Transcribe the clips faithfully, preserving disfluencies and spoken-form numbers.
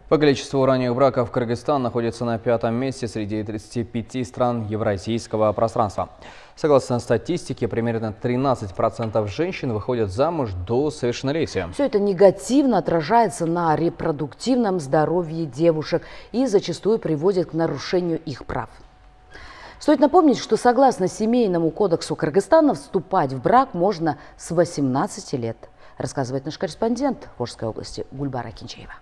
По количеству ранних браков Кыргызстан находится на пятом месте среди тридцати пяти стран евразийского пространства. Согласно статистике, примерно тринадцать процентов женщин выходят замуж до совершеннолетия. Все это негативно отражается на репродуктивном здоровье девушек и зачастую приводит к нарушению их прав. Стоит напомнить, что согласно Семейному кодексу Кыргызстана вступать в брак можно с восемнадцати лет, рассказывает наш корреспондент Волжской области Гульбара Кинчеева.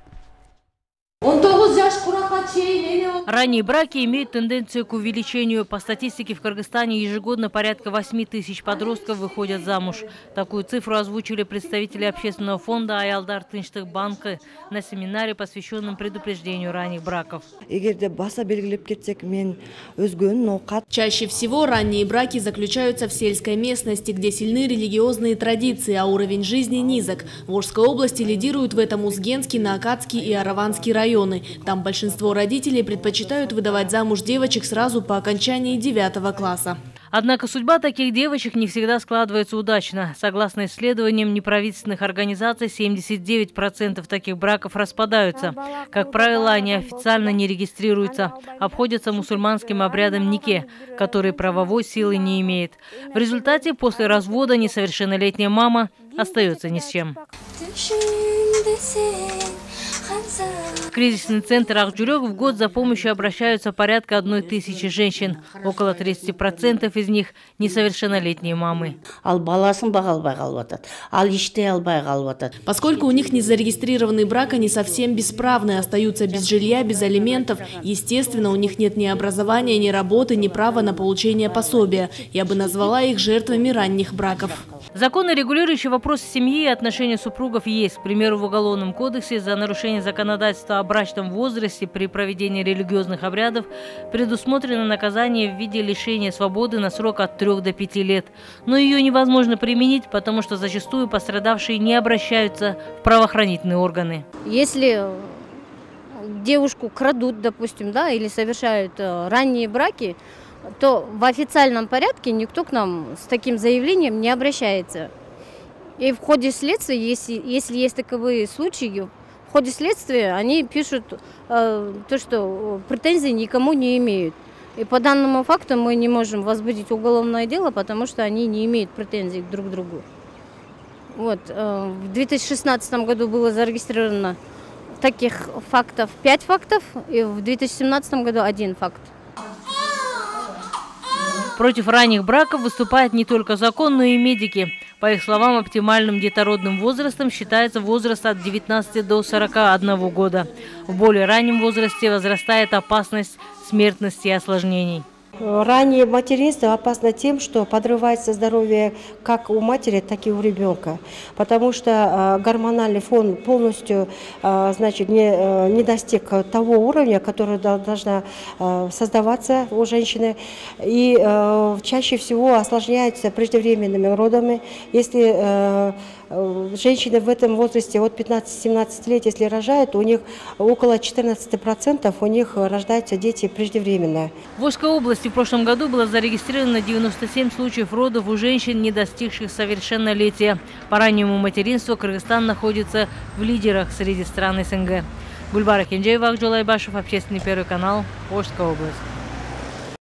Ранние браки имеют тенденцию к увеличению. По статистике в Кыргызстане ежегодно порядка восьми тысяч подростков выходят замуж. Такую цифру озвучили представители общественного фонда «Аялдар Тынчтык банка» на семинаре, посвященном предупреждению ранних браков. Чаще всего ранние браки заключаются в сельской местности, где сильны религиозные традиции, а уровень жизни низок. В Волжской области лидируют в этом Узгенский, Наакатский и Араванский районы. Там большинство родителей предпочитают выдавать замуж девочек сразу по окончании девятого класса. Однако судьба таких девочек не всегда складывается удачно. Согласно исследованиям неправительственных организаций, семьдесят девять процентов таких браков распадаются. Как правило, они официально не регистрируются, обходятся мусульманским обрядом нике, который правовой силы не имеет. В результате после развода несовершеннолетняя мама остается ни с чем. В кризисный центр Акжурек в год за помощью обращаются порядка одной тысячи женщин. Около тридцати процентов из них – несовершеннолетние мамы. Поскольку у них незарегистрированный брак, они совсем бесправны, остаются без жилья, без алиментов. Естественно, у них нет ни образования, ни работы, ни права на получение пособия. Я бы назвала их жертвами ранних браков. Законы, регулирующие вопросы семьи и отношения супругов, есть. К примеру, в Уголовном кодексе за нарушение законодательства о брачном возрасте при проведении религиозных обрядов предусмотрено наказание в виде лишения свободы на срок от трёх до пяти лет. Но ее невозможно применить, потому что зачастую пострадавшие не обращаются в правоохранительные органы. Если девушку крадут, допустим, да, или совершают ранние браки, то в официальном порядке никто к нам с таким заявлением не обращается. И в ходе следствия, если, если есть таковые случаи, в ходе следствия они пишут э, то, что претензий никому не имеют. И по данному факту мы не можем возбудить уголовное дело, потому что они не имеют претензий друг к другу. Вот, э, в две тысячи шестнадцатом году было зарегистрировано таких фактов пять фактов, и в две тысячи семнадцатом году один факт. Против ранних браков выступает не только закон, но и медики. По их словам, оптимальным детородным возрастом считается возраст от девятнадцати до сорока одного года. В более раннем возрасте возрастает опасность смертности и осложнений. Раннее материнство опасно тем, что подрывается здоровье как у матери, так и у ребенка, потому что гормональный фон полностью, значит, не, не достиг того уровня, который должна создаваться у женщины, и чаще всего осложняется преждевременными родами. Если женщины в этом возрасте от пятнадцати-семнадцати лет, если рожают, у них около четырнадцати процентов у них рождаются дети преждевременно. В Волжской области в прошлом году было зарегистрировано девяносто семь случаев родов у женщин, не достигших совершеннолетия. По раннему материнству Кыргызстан находится в лидерах среди стран СНГ. Гульбара Кинчеева, Акжол Айбашев, Общественный первый канал, Волжская область.